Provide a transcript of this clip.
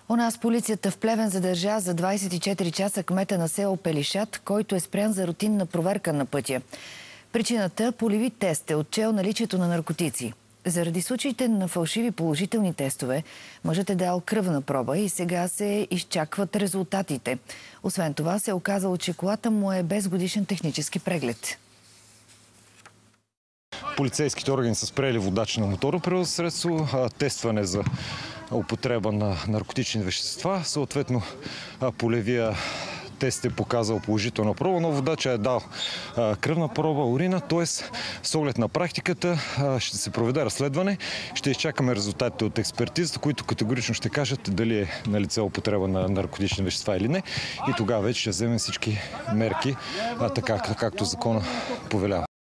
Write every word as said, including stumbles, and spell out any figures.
У нас полицията в Плевен задържа за двадесет и четири часа кмета на село Пелишат, който е спрян за рутинна проверка на пътя. Причината – полеви тест е отчел наличието на наркотици. Заради случаите на фалшиви положителни тестове, мъжът е дал кръвна проба и сега се изчакват резултатите. Освен това се е оказало, че колата му е без годишен технически преглед. Полицейските органи са спрели водач на моторно превозно средство, тестване за употреба на наркотични вещества. Съответно, полевия тест е показал положителна проба, но водача е дал кръвна проба, урина, т.е. с оглед на практиката ще се проведе разследване. Ще изчакаме резултатите от експертизата, които категорично ще кажат дали е налице употреба на наркотични вещества или не. И тогава вече ще вземем всички мерки, така както закона повелява.